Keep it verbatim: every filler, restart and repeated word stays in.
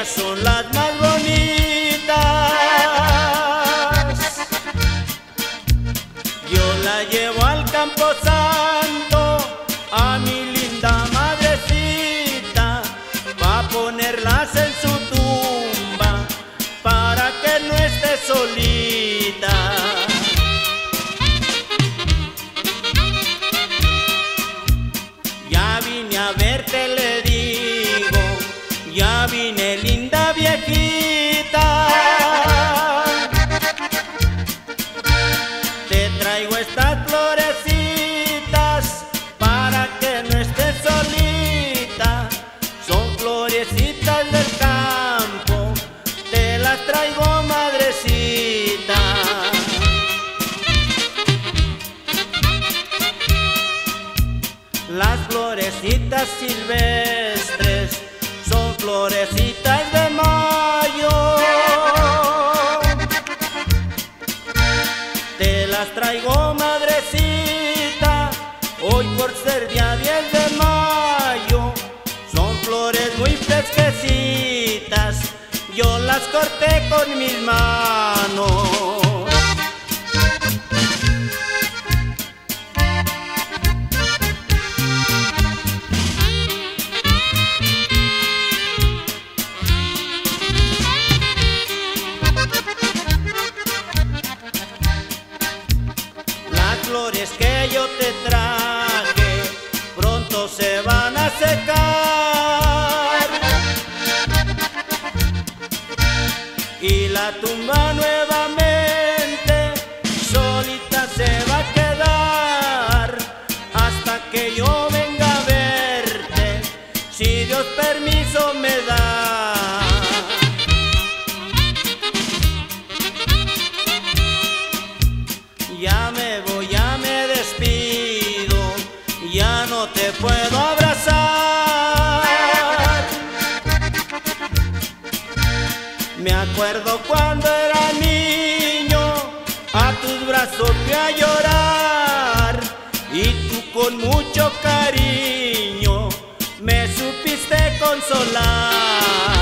ellas son las más bonitas. Yo la llevo al camposanto, a mi linda madrecita, pa' ponerlas en su tumba, para que no esté solita. Ya vine a verte, le digo, ya vine, linda viejita. Te traigo estas florecitas para que no estés solita. Son florecitas del campo, te las traigo, madrecita. Las florecitas silvestres son florecitas de mayo. Te las traigo, madrecita, hoy por ser día diez de mayo. Son flores muy fresquecitas, yo las corté con mis manos. Las flores que yo te traje pronto se van a secar, y la tumba nuevamente solita se va a quedar hasta que yo venga a verte, si Dios permiso me da. Ya me voy, ya me despido, ya no te puedo abrazar. Me acuerdo cuando era niño, a tus brazos fui a llorar, y tú con mucho cariño me supiste consolar.